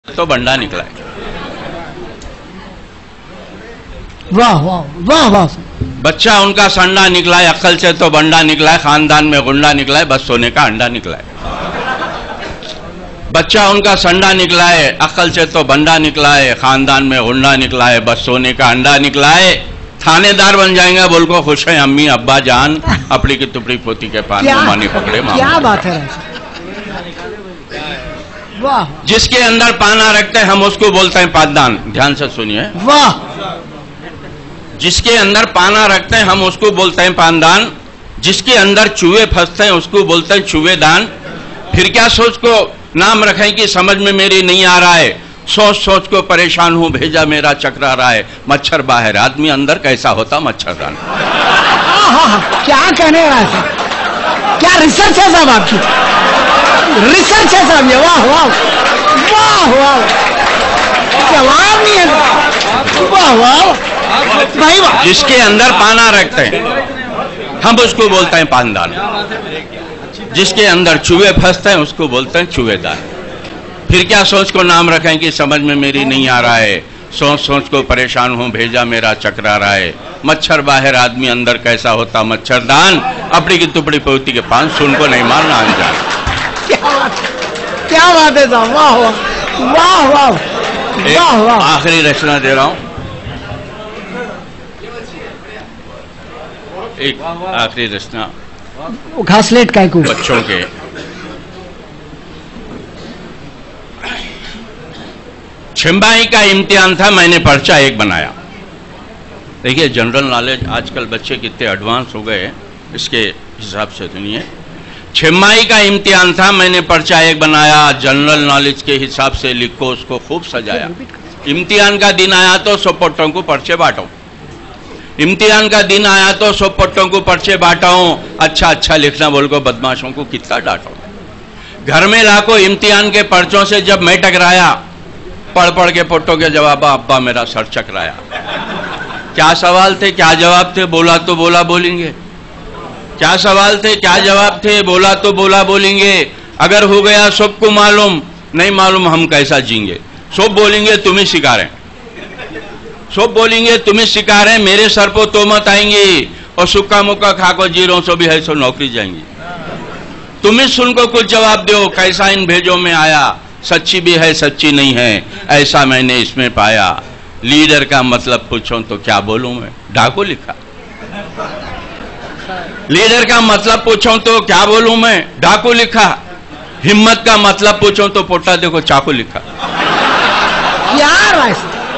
तो बंडा निकला है। वाह वाह वाह वाह। बच्चा उनका संडा निकला है, अक्ल से तो बंडा निकला है, खानदान में गुंडा निकला है, बस सोने का अंडा निकला है। बच्चा उनका संडा निकला है, अक्ल से तो बंडा निकला है, खानदान में गुंडा निकला है, बस सोने का अंडा निकला है। थानेदार बन जाएंगे बोल को खुश है अम्मी अब्बा जान, अपनी की तुपड़ी पोती के पान मानी पकड़े। क्या बात है। वाह। जिसके अंदर पाना रखते हैं हम उसको बोलते हैं पानदान। ध्यान से सुनिए। वाह। जिसके अंदर पाना रखते हैं हम उसको बोलते हैं पानदान, जिसके अंदर चूहे फंसते हैं उसको बोलते हैं चूहेदान। फिर क्या सोच को नाम रखें कि समझ में मेरी नहीं आ रहा है, सोच सोच को परेशान हूं भेजा मेरा चकरा रहा है। मच्छर बाहर आदमी अंदर कैसा होता मच्छरदान। क्या कहने रहा है, क्या रिसर्च है साहब आपकी, रिसर्च है साहब ये। वाह वाह वाह वाह, जवाब नहीं है। वाह वाह भाई वाह। जिसके अंदर पाना रखते हैं हम उसको बोलते हैं पानदान, जिसके अंदर चूहे फंसते हैं उसको बोलते हैं चूहेदान। फिर क्या सोच को नाम रखें कि समझ में मेरी नहीं आ रहा है, सोच सोच को परेशान हूं भेजा मेरा चकरा रहा है। मच्छर बाहर आदमी अंदर कैसा होता मच्छरदान, अपनी की तुपड़ी पोती के पान सुन को नहीं मारना अनजान। क्या बात है साहब। वाह वाह वाह वाह वाह। आखिरी रचना दे रहा हूं, एक आखिरी रचना घासलेट का कुछ बच्चों के। छिम्बाई का इम्तिहान था, मैंने पर्चा एक बनाया। देखिए जनरल नॉलेज आजकल बच्चे कितने एडवांस हो गए इसके हिसाब से सुनिए। छिम्बाई का इम्तिहान था, मैंने पर्चा एक बनाया, जनरल नॉलेज के हिसाब से लिखो उसको खूब सजाया। इम्तिहान का दिन आया तो 100 पट्टों को पर्चे बांटो, इम्तिहान का दिन आया तो 100 पट्टों को पर्चे बांटाऊं। अच्छा अच्छा लिखना बोल को बदमाशों को कितना डांटो। घर में लाखों इम्तिहान के पर्चों से जब मैं टकराया, पढ़ पढ़ के पट्टों के जवाब अब्बा मेरा सर चकराया। क्या सवाल थे क्या जवाब थे, बोला तो बोला बोलेंगे। क्या सवाल थे क्या जवाब थे, बोला तो बोला बोलेंगे। अगर हो गया सबको मालूम, नहीं मालूम हम कैसा जींगे। सब बोलेंगे तुम्हें सिखा रहे, सब बोलेंगे तुम्हें सिखा रहे, मेरे सर पर तो मत आएंगे। और सुक्का मुक्का खाको जीरो सो भी है सो नौकरी जाएंगी। तुम्हें सुन को कुछ जवाब दो, कैसा इन भेजों में आया, सच्ची भी है सच्ची नहीं है, ऐसा मैंने इसमें पाया। लीडर का मतलब पूछो तो क्या बोलूं मैं, डाकू लिखा। लीडर का मतलब पूछो तो क्या बोलूं मैं, डाकू लिखा। हिम्मत का मतलब पूछो तो पोटा देखो चाकू लिखा। यार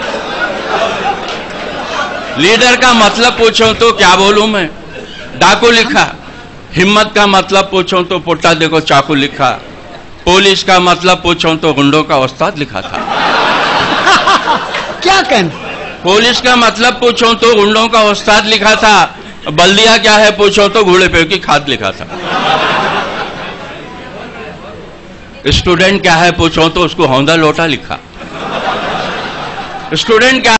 लीडर का मतलब पूछो तो क्या बोलूं मैं, डाकू लिखा। हिम्मत का मतलब पूछो तो पोटा देखो चाकू लिखा। पुलिस का मतलब पूछो तो गुंडों का उस्ताद लिखा था। क्या कहना। पुलिस का मतलब पूछो तो गुंडों का उस्ताद लिखा था। बल्दिया क्या है पूछो तो घोड़े पे की खाद लिखा था। स्टूडेंट क्या है पूछो तो उसको हौंदा लोटा लिखा। स्टूडेंट क्या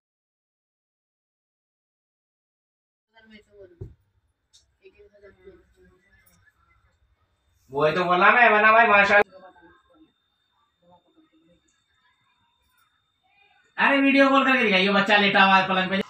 वो तो बोला मैं बना भाई माशा। अरे वीडियो कॉल करके दिखाइए, बच्चा लेटा हुआ है पलंग पे।